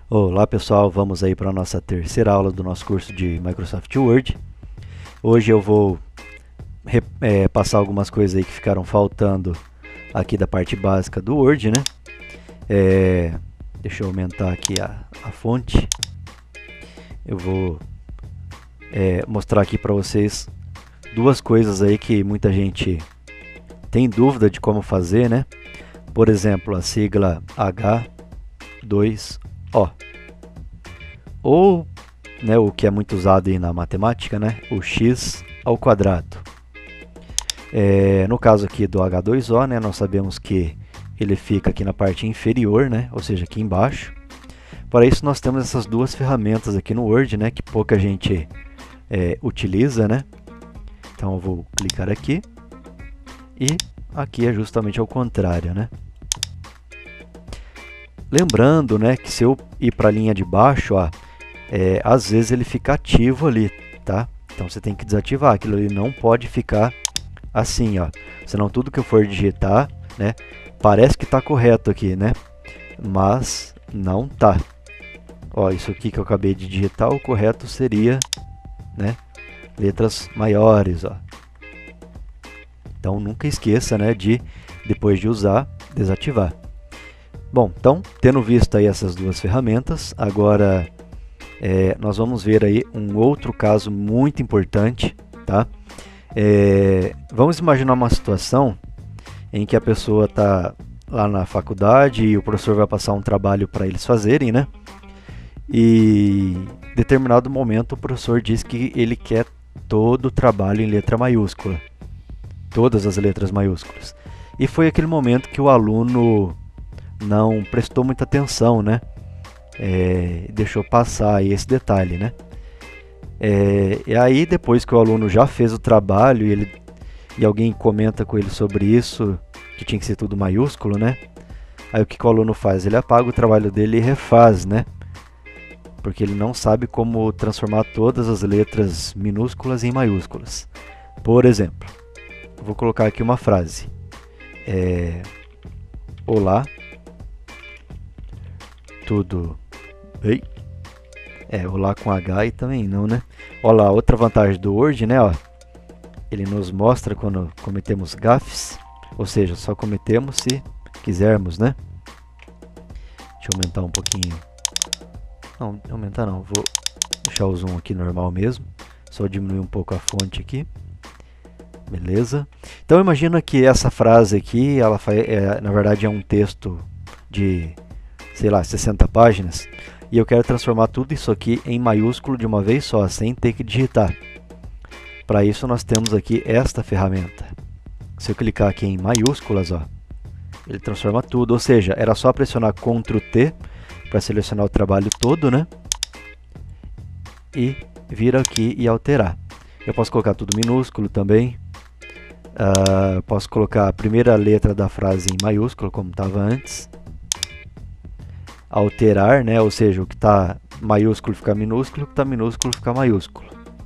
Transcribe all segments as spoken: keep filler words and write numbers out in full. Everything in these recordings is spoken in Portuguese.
Olá pessoal, vamos aí para a nossa terceira aula do nosso curso de Microsoft Word. Hoje eu vou é, passar algumas coisas aí que ficaram faltando aqui da parte básica do Word, né? É, deixa eu aumentar aqui a, a fonte. Eu vou é, mostrar aqui para vocês duas coisas aí que muita gente tem dúvida de como fazer, né? Por exemplo, a sigla H dois O. Ou, né, o que é muito usado aí na matemática, né, o x ao quadrado. É, no caso aqui do H dois O, né, nós sabemos que ele fica aqui na parte inferior, né, ou seja, aqui embaixo. Para isso nós temos essas duas ferramentas aqui no Word, né, que pouca gente é, utiliza, né. Então eu vou clicar aqui e aqui é justamente ao contrário, né. Lembrando, né, que se eu ir para a linha de baixo, ó, é, às vezes ele fica ativo ali, tá? Então você tem que desativar, aquilo ali não pode ficar assim, ó. Senão tudo que eu for digitar, né, parece que está correto aqui, né? Mas não tá. Ó, isso aqui que eu acabei de digitar, o correto seria, né, letras maiores, ó. Então nunca esqueça, né, de depois de usar, desativar. Bom, então, tendo visto aí essas duas ferramentas, agora é, nós vamos ver aí um outro caso muito importante, tá? É, vamos imaginar uma situação em que a pessoa está lá na faculdade e o professor vai passar um trabalho para eles fazerem, né? E em determinado momento o professor diz que ele quer todo o trabalho em letra maiúscula, todas as letras maiúsculas. E foi aquele momento que o aluno não prestou muita atenção, né? É, deixou passar aí esse detalhe, né? É, e aí depois que o aluno já fez o trabalho e, ele, e alguém comenta com ele sobre isso, que tinha que ser tudo maiúsculo, né? Aí o que, que o aluno faz? Ele apaga o trabalho dele e refaz, né? Porque ele não sabe como transformar todas as letras minúsculas em maiúsculas. Por exemplo, vou colocar aqui uma frase. É, Olá. Tudo. Ei. É, olá com H e também não, né? Olha lá, outra vantagem do Word, né? Ó, ele nos mostra quando cometemos gafes, ou seja, só cometemos se quisermos, né? Deixa eu aumentar um pouquinho. Não, aumentar não, vou deixar o zoom aqui normal mesmo. Só diminuir um pouco a fonte aqui. Beleza? Então imagina que essa frase aqui, ela faz, é, na verdade é um texto de, sei lá, sessenta páginas, e eu quero transformar tudo isso aqui em maiúsculo de uma vez só, sem ter que digitar. Para isso nós temos aqui esta ferramenta. Se eu clicar aqui em maiúsculas, ó, ele transforma tudo, ou seja, era só pressionar control T para selecionar o trabalho todo, né? E vir aqui e alterar. Eu posso colocar tudo minúsculo também. Uh, posso colocar a primeira letra da frase em maiúsculo, como estava antes. Alterar, né? Ou seja, o que está maiúsculo fica minúsculo, o que está minúsculo fica maiúsculo.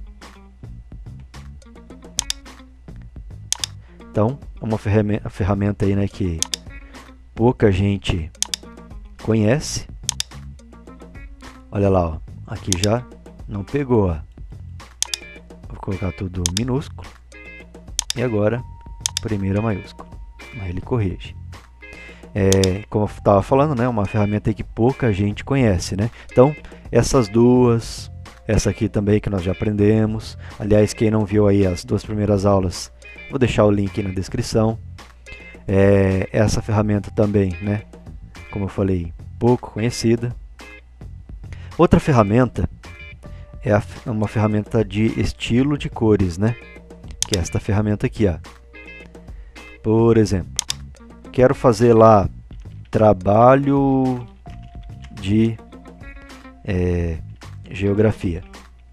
Então, uma ferramenta, ferramenta aí, né, que pouca gente conhece. Olha lá, ó, aqui já não pegou. Ó. Vou colocar tudo minúsculo. E agora, primeira maiúsculo. Aí ele corrige. É, como eu estava falando, né, uma ferramenta aí que pouca gente conhece, né? Então, essas duas, essa aqui também que nós já aprendemos. Aliás, quem não viu aí as duas primeiras aulas, vou deixar o link na descrição. É, essa ferramenta também, né, como eu falei, pouco conhecida. Outra ferramenta é a, uma ferramenta de estilo de cores, né? Que é esta ferramenta aqui, ó. Por exemplo, quero fazer lá trabalho de é, geografia.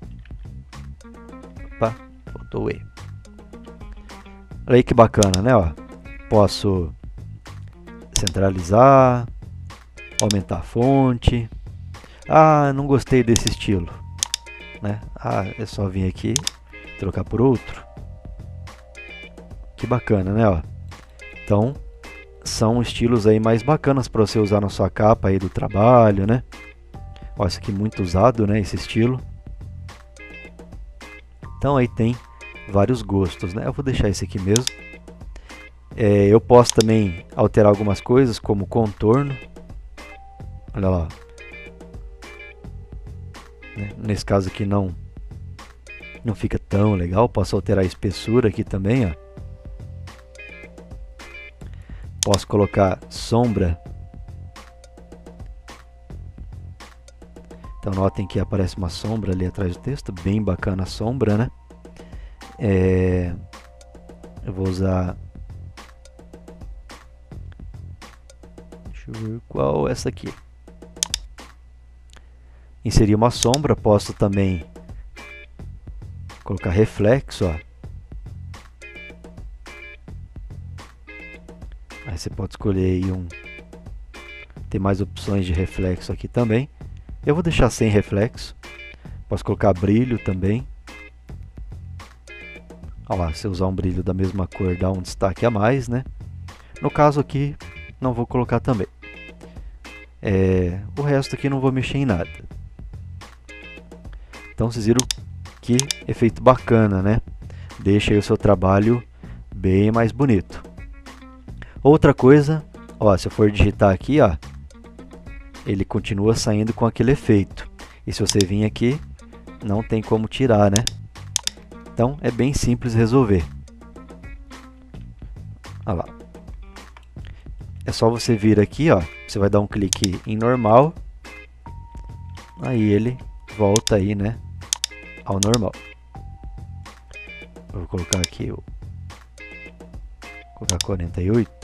Opa, faltou o E. Olha aí que bacana, né? Ó, posso centralizar, aumentar a fonte. Ah, não gostei desse estilo, né? Ah, é só vir aqui, trocar por outro. Que bacana, né? Ó. Então, são estilos aí mais bacanas para você usar na sua capa aí do trabalho, né? Ó, esse aqui muito usado, né, esse estilo. Então aí tem vários gostos, né? Eu vou deixar esse aqui mesmo. É, eu posso também alterar algumas coisas, como contorno. Olha lá. Né? Nesse caso aqui não, não fica tão legal. Posso alterar a espessura aqui também, ó. Posso colocar sombra. Então notem que aparece uma sombra ali atrás do texto, bem bacana a sombra, né? É, eu vou usar, deixa eu ver qual, essa aqui. Inserir uma sombra, posso também colocar reflexo, ó. Aí você pode escolher aí um, tem mais opções de reflexo aqui também. Eu vou deixar sem reflexo. Posso colocar brilho também. Olha lá, se eu usar um brilho da mesma cor, dá um destaque a mais, né? No caso aqui, não vou colocar também. É, o resto aqui não vou mexer em nada. Então vocês viram que efeito bacana, né? Deixa aí o seu trabalho bem mais bonito. Outra coisa, ó, se eu for digitar aqui, ó, ele continua saindo com aquele efeito. E se você vir aqui, não tem como tirar, né? Então é bem simples resolver. Olha lá. É só você vir aqui, ó, você vai dar um clique em normal. Aí ele volta aí, né, ao normal. Eu vou colocar aqui o vou colocar quarenta e oito.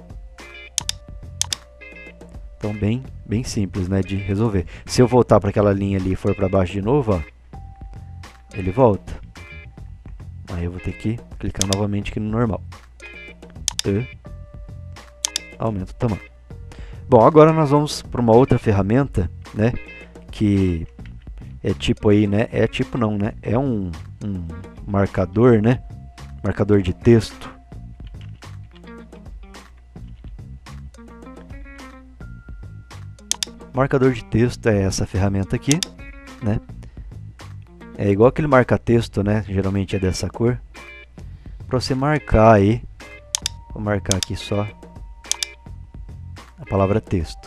Então bem, bem simples, né, de resolver. Se eu voltar para aquela linha ali e for para baixo de novo, ó, ele volta. Aí eu vou ter que clicar novamente aqui no normal. E aumento o tamanho. Bom, agora nós vamos para uma outra ferramenta, né, que é tipo aí, né, é tipo não, né, é um, um marcador, né, marcador de texto. Marcador de texto é essa ferramenta aqui, né? É igual aquele marca-texto, né? Geralmente é dessa cor. Para você marcar aí, vou marcar aqui só a palavra texto.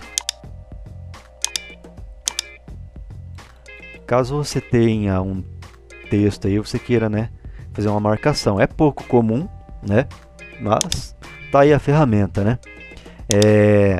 Caso você tenha um texto aí, você queira, né, fazer uma marcação, é pouco comum, né? Mas tá aí a ferramenta, né? É...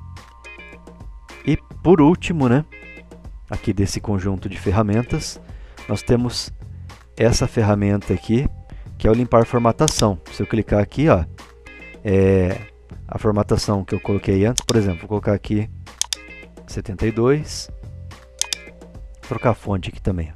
E por último, né, aqui desse conjunto de ferramentas, nós temos essa ferramenta aqui, que é o limpar formatação. Se eu clicar aqui, ó, é a formatação que eu coloquei antes, por exemplo, vou colocar aqui setenta e dois, vou trocar a fonte aqui também.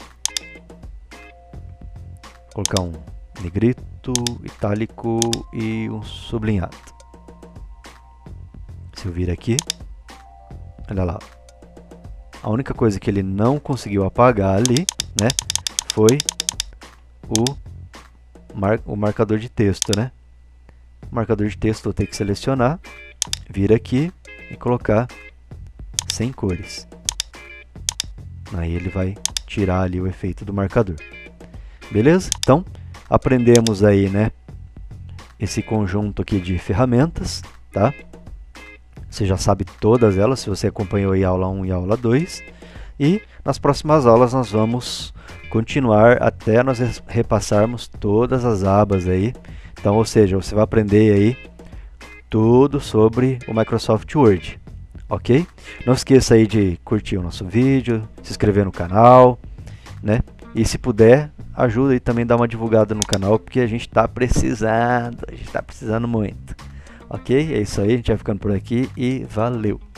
Vou colocar um negrito, itálico e um sublinhado. Se eu vir aqui, olha lá, a única coisa que ele não conseguiu apagar ali, né, foi o, mar, o marcador de texto, né? O marcador de texto eu vou ter que selecionar, vir aqui e colocar sem cores. Aí ele vai tirar ali o efeito do marcador. Beleza? Então, aprendemos aí, né, esse conjunto aqui de ferramentas, tá? Você já sabe todas elas, se você acompanhou aí a aula um e a aula dois. E nas próximas aulas nós vamos continuar até nós repassarmos todas as abas aí. Então, ou seja, você vai aprender aí tudo sobre o Microsoft Word, ok? Não esqueça aí de curtir o nosso vídeo, se inscrever no canal, né? E se puder, ajuda aí também a dar uma divulgada no canal, porque a gente está precisando, a gente está precisando muito. Ok? É isso aí, a gente vai ficando por aqui e valeu!